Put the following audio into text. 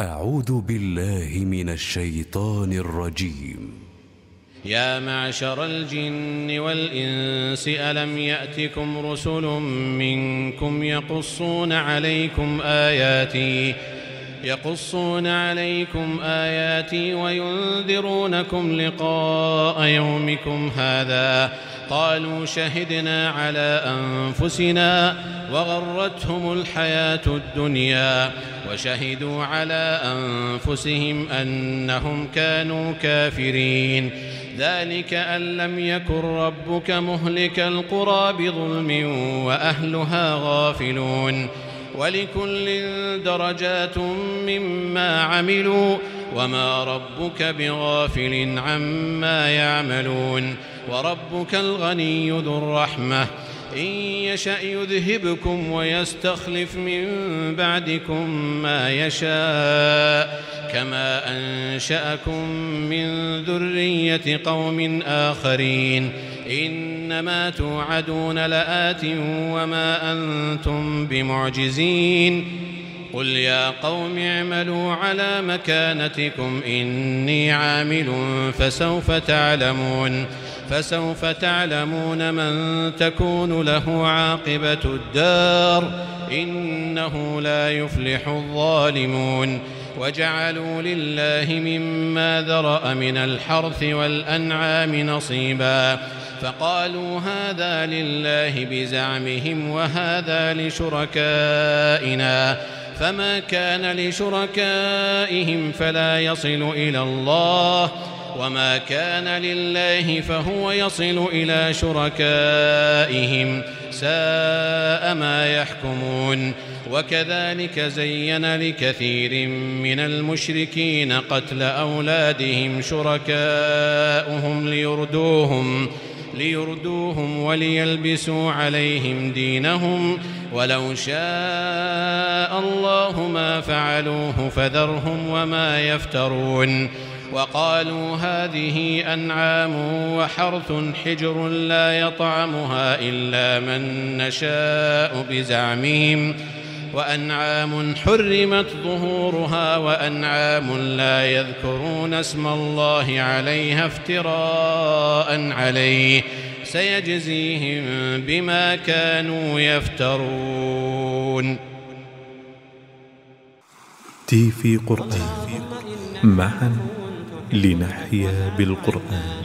أعوذ بالله من الشيطان الرجيم. يا معشر الجن والإنس ألم يأتكم رسل منكم يقصون عليكم آياتي وينذرونكم لقاء يومكم هذا قالوا شهدنا على أنفسنا وغرتهم الحياة الدنيا وشهدوا على أنفسهم أنهم كانوا كافرين. ذلك أن لم يكن ربك مهلك القرى بظلم وأهلها غافلون. ولكل درجات مما عملوا وما ربك بغافل عما يعملون. وربك الغني ذو الرحمة إن يشأ يذهبكم ويستخلف من بعدكم ما يشاء كما أنشأكم من ذرية قوم آخرين. إنما توعدون لآت وما أنتم بمعجزين. قل يا قوم اعملوا على مكانتكم إني عامل فسوف تعلمون من تكون له عاقبة الدار إنه لا يفلح الظالمون. وجعلوا لله مما ذرأ من الحرث والأنعام نصيبا فقالوا هذا لله بزعمهم وهذا لشركائنا فما كان لشركائهم فلا يصل إلى الله وما كان لله فهو يصل إلى شركائهم ساء ما يحكمون. وكذلك زين لكثير من المشركين قتل أولادهم شركاؤهم ليردوهم وليلبسوا عليهم دينهم ولو شاء الله ما فعلوه فذرهم وما يفترون. وقالوا هذه أنعام وحرث حجر لا يطعمها إلا من نشاء بزعمهم وأنعام حرمت ظهورها وأنعام لا يذكرون اسم الله عليها افتراء عليه سيجزيهم بما كانوا يفترون. تيفي قرآن معا لنحيا بالقرآن.